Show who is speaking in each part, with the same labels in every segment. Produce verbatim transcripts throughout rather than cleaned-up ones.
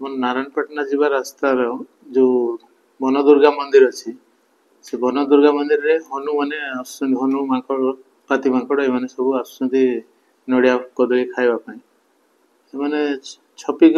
Speaker 1: नारायणपाटना जीवा रास्तार जो वन दुर्गा मंदिर अच्छी से वन दुर्गा मंदिर रे हनु मैंने हनु माकड़ पाती माकड़ एम सब आस नड़िया कदली खावाई से छपिक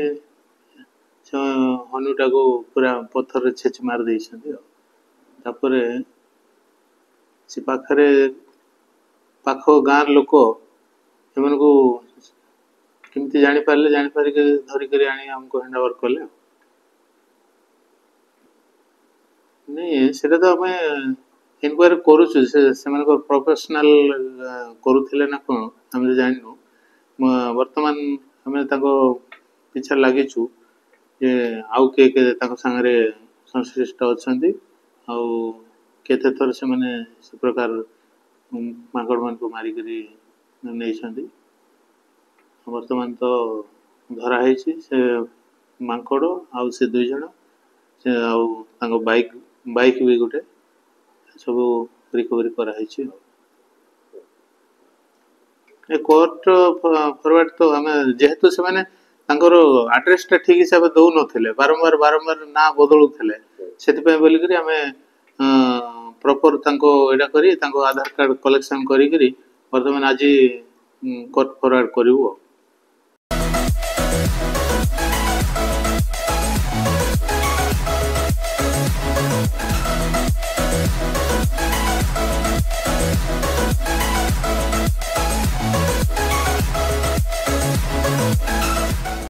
Speaker 1: हनुटा को पूरा पत्थर छेच मार देपर से पाखरे पाख गाँव लोक एम को केमती जापारे जापार धरिक आमको हैंड ओवर कले नहीं से तो आम इनक्वारी करूँ प्रोफेशनल करुले ना कौन आम जानू बर्तमान आम पीछा लगिचु जे आउ किए के सांगे संश्लिष्ट अच्छा केते थर से माने से प्रकार माकड़ मान को मारिक नहीं बर्तमान तो धराई से माकड़ आउ से दुई जन से आउ बाइक बाइक भी गोटे सब रिकवरी कराई कोर्ट फरवर्ड तो आम जेहेतु से माने आड्रेस टा ठीक हिसाब से दौ न बारंबार बारंबार ना बदलुले से आम प्रॉपर एटा करी आधार कार्ड कलेक्शन करी बर्तमान आज कोर्ट फरवर्ड करूँ।